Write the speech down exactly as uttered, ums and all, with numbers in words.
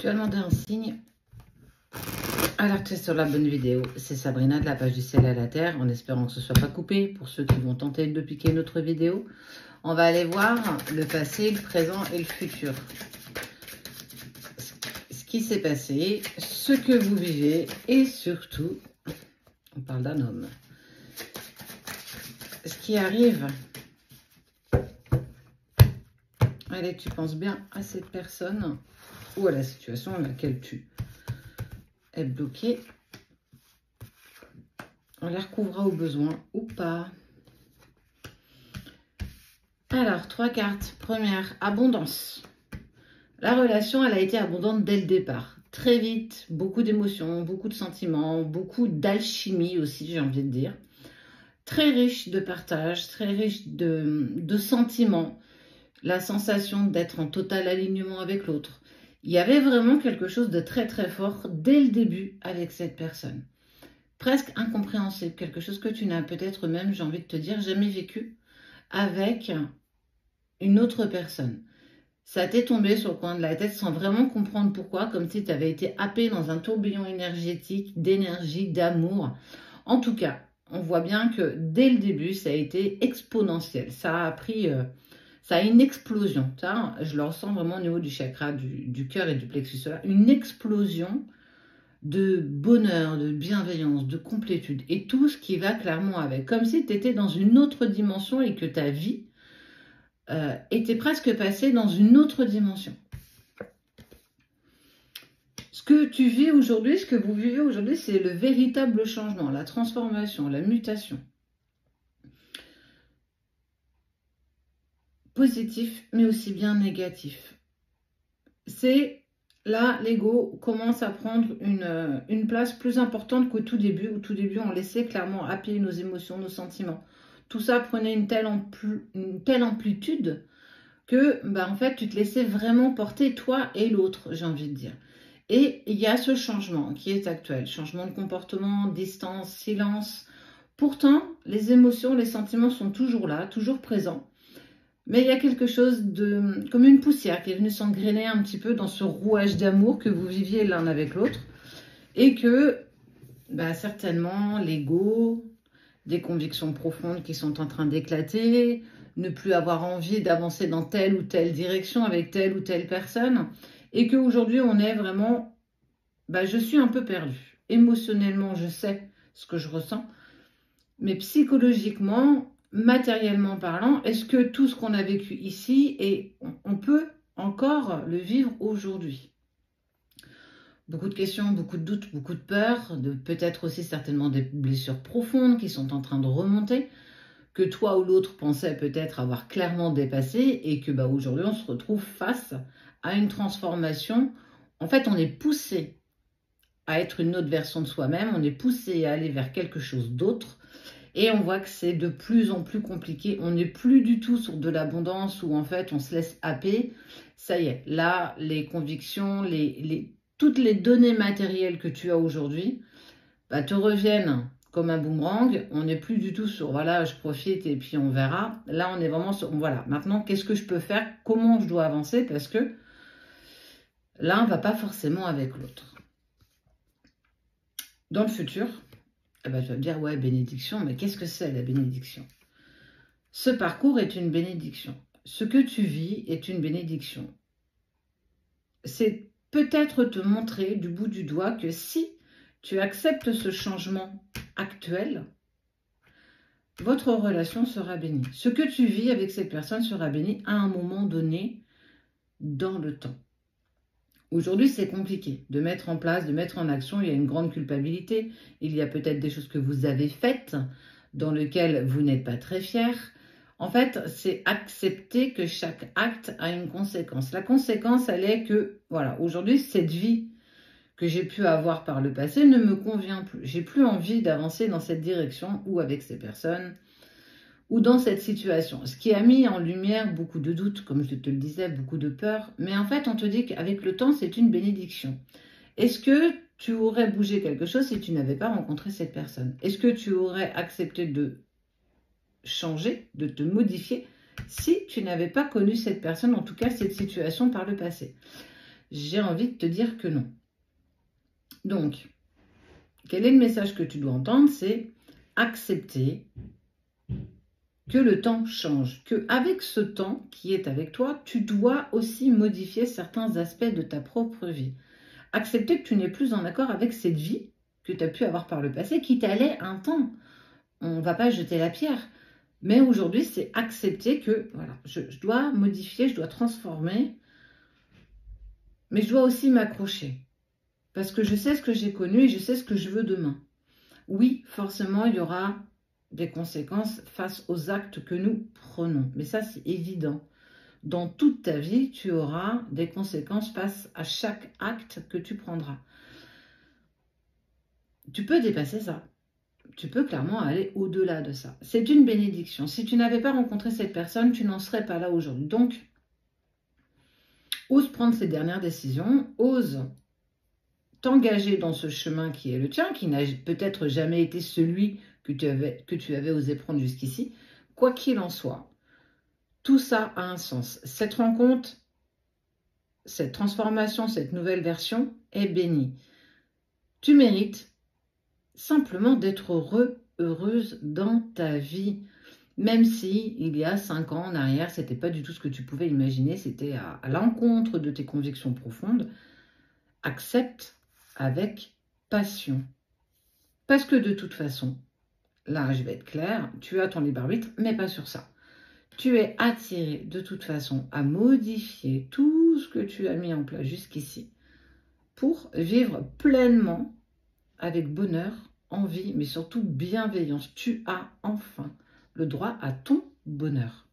Tu as demandé un signe. Alors, tu es sur la bonne vidéo. C'est Sabrina de la page du ciel à la terre, en espérant que ce ne soit pas coupé. Pour ceux qui vont tenter de piquer notre vidéo, on va aller voir le passé, le présent et le futur. Ce qui s'est passé, ce que vous vivez et surtout, on parle d'un homme. Ce qui arrive. Allez, tu penses bien à cette personne ou à la situation dans laquelle tu es bloqué. On les recouvrira au besoin ou pas. Alors, trois cartes. Première, abondance. La relation, elle a été abondante dès le départ. Très vite, beaucoup d'émotions, beaucoup de sentiments, beaucoup d'alchimie aussi, j'ai envie de dire. Très riche de partage, très riche de, de sentiments. La sensation d'être en total alignement avec l'autre. Il y avait vraiment quelque chose de très très fort dès le début avec cette personne. Presque incompréhensible, quelque chose que tu n'as peut-être même, j'ai envie de te dire, jamais vécu avec une autre personne. Ça t'est tombé sur le coin de la tête sans vraiment comprendre pourquoi, comme si tu avais été happé dans un tourbillon énergétique, d'énergie, d'amour. En tout cas, on voit bien que dès le début, ça a été exponentiel. Ça a pris... Euh, Ça a une explosion, ça, je le ressens vraiment au niveau du chakra, du, du cœur et du plexus solaire, une explosion de bonheur, de bienveillance, de complétude et tout ce qui va clairement avec. Comme si tu étais dans une autre dimension et que ta vie euh, était presque passée dans une autre dimension. Ce que tu vis aujourd'hui, ce que vous vivez aujourd'hui, c'est le véritable changement, la transformation, la mutation. Positif, mais aussi bien négatif. C'est là, l'ego commence à prendre une, une place plus importante qu'au tout début. Au tout début, on laissait clairement happer nos émotions, nos sentiments. Tout ça prenait une telle, ampli, une telle amplitude que, bah, en fait, tu te laissais vraiment porter, toi et l'autre, j'ai envie de dire. Et il y a ce changement qui est actuel. Changement de comportement, distance, silence. Pourtant, les émotions, les sentiments sont toujours là, toujours présents. Mais il y a quelque chose de comme une poussière qui est venue s'engrainer un petit peu dans ce rouage d'amour que vous viviez l'un avec l'autre. Et que bah, certainement l'ego, des convictions profondes qui sont en train d'éclater, ne plus avoir envie d'avancer dans telle ou telle direction avec telle ou telle personne. Et qu'aujourd'hui on est vraiment, bah, je suis un peu perdue. Émotionnellement, je sais ce que je ressens. Mais psychologiquement... matériellement parlant, est-ce que tout ce qu'on a vécu ici, et on peut encore le vivre aujourd'hui? Beaucoup de questions, beaucoup de doutes, beaucoup de peurs, de peut-être aussi certainement des blessures profondes qui sont en train de remonter, que toi ou l'autre pensait peut-être avoir clairement dépassé, et que bah, aujourd'hui on se retrouve face à une transformation. En fait, on est poussé à être une autre version de soi-même, on est poussé à aller vers quelque chose d'autre. Et on voit que c'est de plus en plus compliqué. On n'est plus du tout sur de l'abondance où en fait on se laisse happer. Ça y est, là, les convictions, les, les, toutes les données matérielles que tu as aujourd'hui bah, te reviennent comme un boomerang. On n'est plus du tout sur voilà, je profite et puis on verra. Là, on est vraiment sur voilà, maintenant, qu'est-ce que je peux faire? Comment je dois avancer? Parce que l'un ne va pas forcément avec l'autre. Dans le futur, eh ben, tu vas me dire, ouais, bénédiction, mais qu'est-ce que c'est la bénédiction? Ce parcours est une bénédiction. Ce que tu vis est une bénédiction. C'est peut-être te montrer du bout du doigt que si tu acceptes ce changement actuel, votre relation sera bénie. Ce que tu vis avec cette personne sera béni à un moment donné dans le temps. Aujourd'hui, c'est compliqué de mettre en place, de mettre en action. Il y a une grande culpabilité. Il y a peut-être des choses que vous avez faites dans lesquelles vous n'êtes pas très fier. En fait, c'est accepter que chaque acte a une conséquence. La conséquence, elle est que, voilà, aujourd'hui, cette vie que j'ai pu avoir par le passé ne me convient plus. J'ai plus envie d'avancer dans cette direction ou avec ces personnes ou dans cette situation. Ce qui a mis en lumière beaucoup de doutes, comme je te le disais, beaucoup de peur. Mais en fait, on te dit qu'avec le temps, c'est une bénédiction. Est-ce que tu aurais bougé quelque chose si tu n'avais pas rencontré cette personne? Est-ce que tu aurais accepté de changer, de te modifier, si tu n'avais pas connu cette personne, en tout cas cette situation par le passé? j'ai envie de te dire que non. Donc, quel est le message que tu dois entendre? C'est accepter que le temps change, qu'avec ce temps qui est avec toi, tu dois aussi modifier certains aspects de ta propre vie. Accepter que tu n'es plus en accord avec cette vie que tu as pu avoir par le passé, qui t'allait un temps. On ne va pas jeter la pierre. Mais aujourd'hui, c'est accepter que voilà, je, je dois modifier, je dois transformer, mais je dois aussi m'accrocher. Parce que je sais ce que j'ai connu et je sais ce que je veux demain. Oui, forcément, il y aura des conséquences face aux actes que nous prenons. Mais ça, c'est évident. Dans toute ta vie, tu auras des conséquences face à chaque acte que tu prendras. Tu peux dépasser ça. Tu peux clairement aller au-delà de ça. C'est une bénédiction. Si tu n'avais pas rencontré cette personne, tu n'en serais pas là aujourd'hui. Donc, ose prendre ces dernières décisions, ose t'engager dans ce chemin qui est le tien, qui n'a peut-être jamais été celui que tu avais, que tu avais osé prendre jusqu'ici. Quoi qu'il en soit, tout ça a un sens. Cette rencontre, cette transformation, cette nouvelle version est bénie. Tu mérites simplement d'être heureux, heureuse dans ta vie. Même si, il y a cinq ans en arrière, ce n'était pas du tout ce que tu pouvais imaginer, c'était à, à l'encontre de tes convictions profondes. Accepte avec passion. Parce que de toute façon, là je vais être claire, tu as ton libre arbitre, mais pas sur ça. Tu es attiré de toute façon à modifier tout ce que tu as mis en place jusqu'ici pour vivre pleinement, avec bonheur, envie, mais surtout bienveillance. Tu as enfin le droit à ton bonheur.